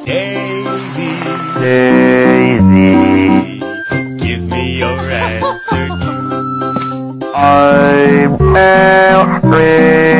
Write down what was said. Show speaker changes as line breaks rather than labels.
Daisy,
Daisy,
give me your answer too.
I'm afraid.